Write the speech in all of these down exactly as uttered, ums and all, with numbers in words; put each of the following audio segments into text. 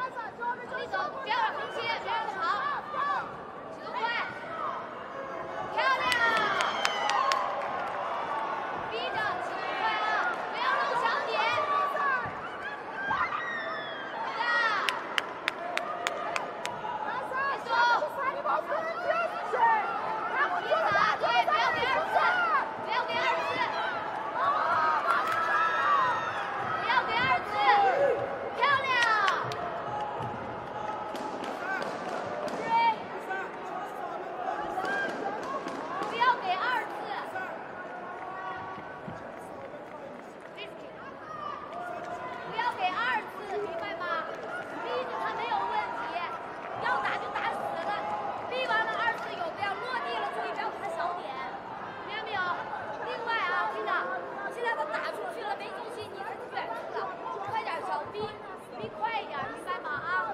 李总，不要让空气，别让他跑，启动快，漂亮！逼着启动快啊，不要漏小点。大，别松，别打，对，不要给二次，不要给二次，不要给二次，漂亮！ 不要给二次，不要给二次，明白吗？逼着他没有问题，要打就打死了，逼完了二次有不要落地了，注意不要给他小点，明白没有？另外啊，听着，现在他打出去了没中心，你可是远处了，快点小逼，逼快一点，明白吗？啊！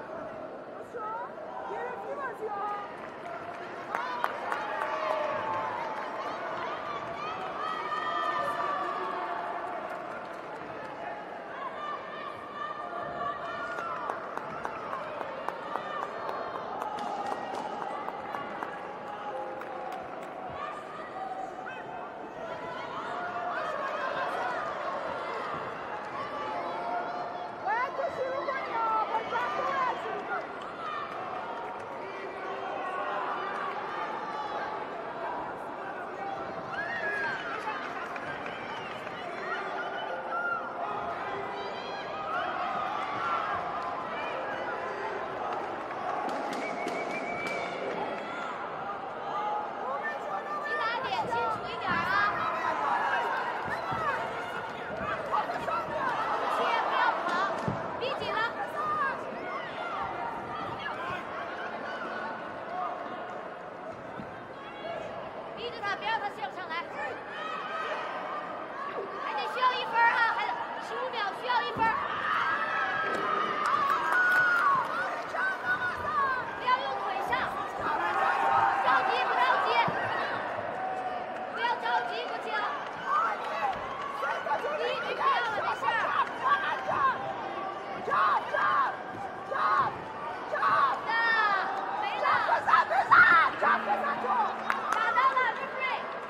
逼着他，别让他上上来，还得需要一分啊，还得十五秒需要一分。不要用腿上，着急不着急，不要着急，不行。第一局不要了，没事儿。打没了。打到了 ，referee。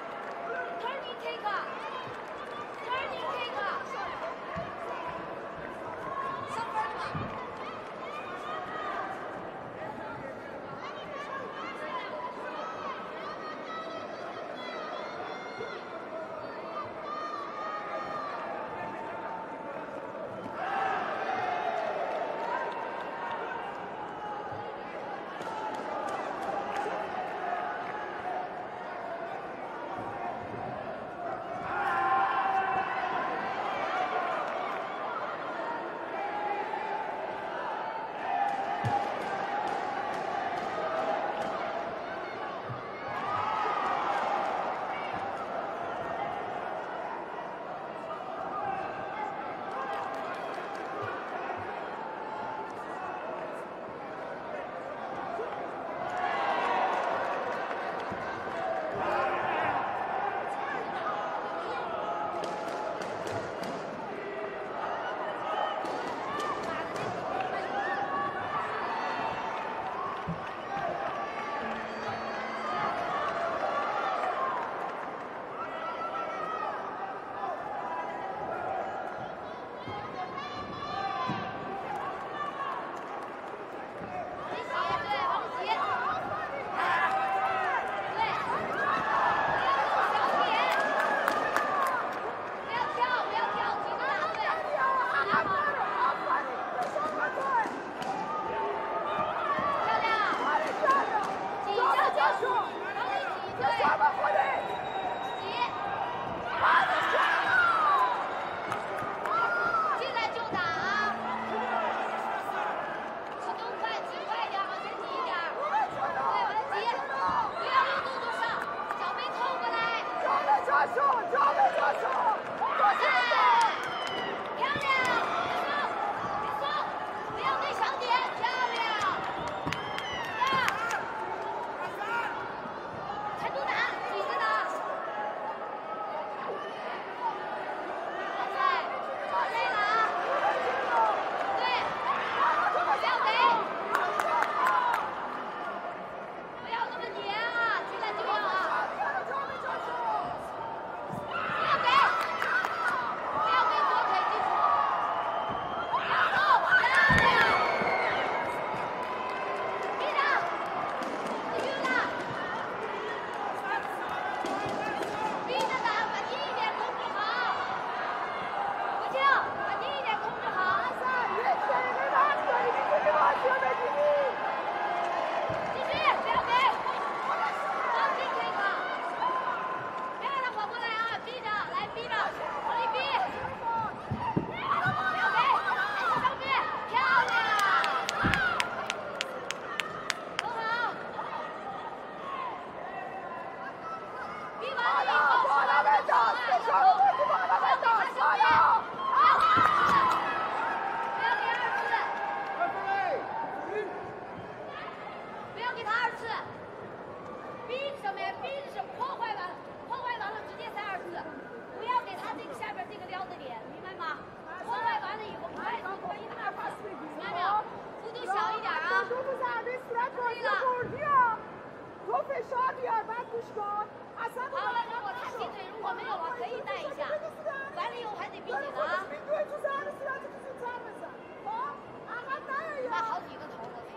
تو فشار بیار بعد گوش کن اصلا 好了，那我他鸡腿如果没有了，可以带一下。完了以后还得闭嘴呢啊。 对，就这样的事情，就是这样的事。好，俺俺当然有。 那好几个头，我操！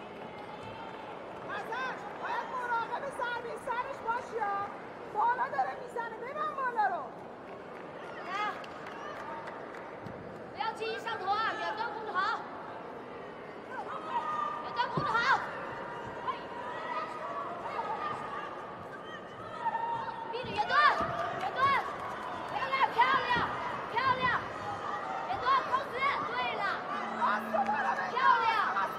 حسن باید مراقب سر به سرش باشی ها بالا داره میزنه ببن بالا رو 来，不要轻易上头啊，远端控制好，远端控制好。闭着远端，远端，漂亮漂亮漂亮，远端扣死，对了，漂亮。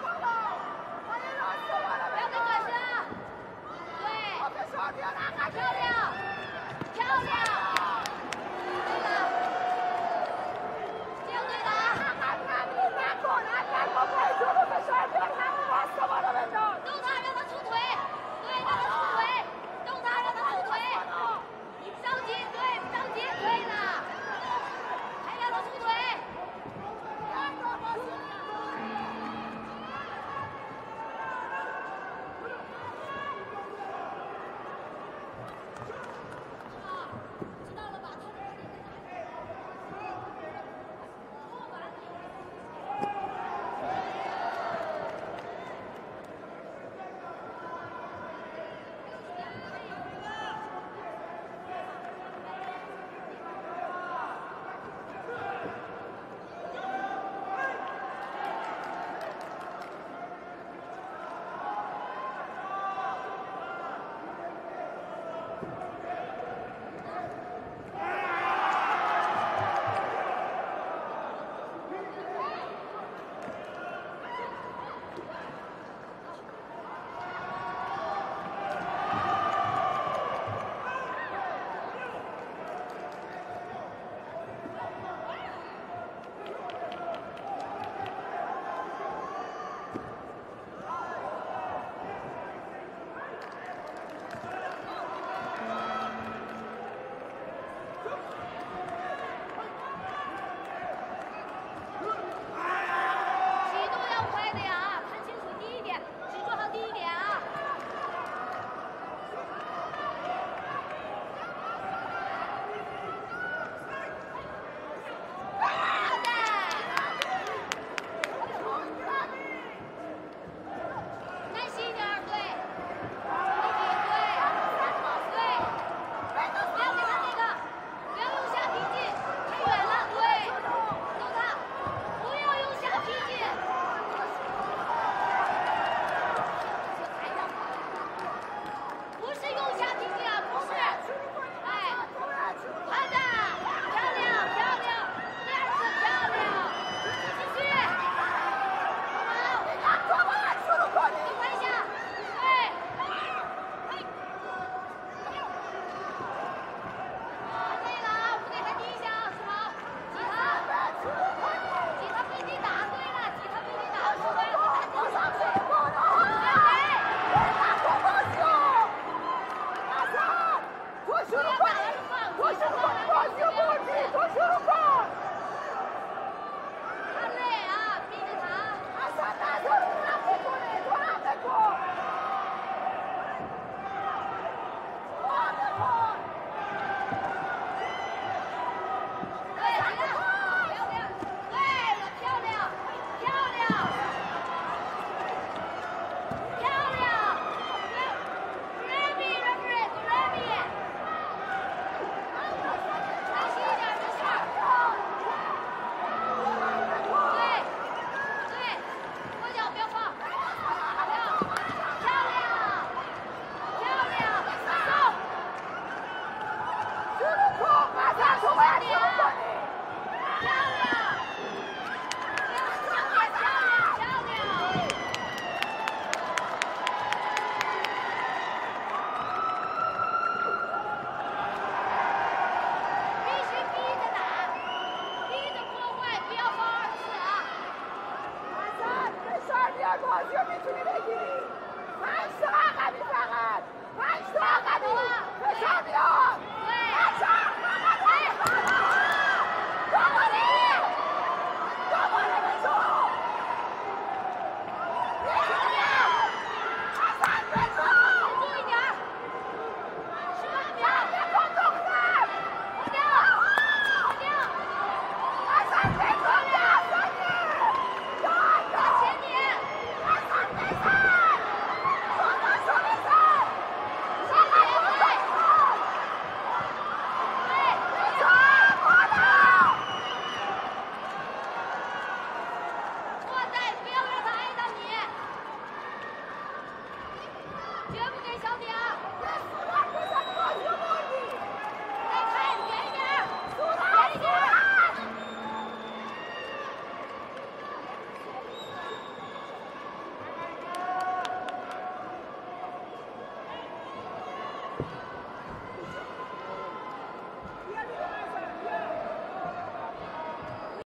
不要跟转身啊！对，漂亮，漂亮，对了，这样对的啊！动他，让他出腿，对，让他出腿，动他，让他出腿，着急，对，着急，对了，还让他出腿。 بازی رو میتونی بگیری پنج تا عقبی فقط پنج تا عقبی فشار بیار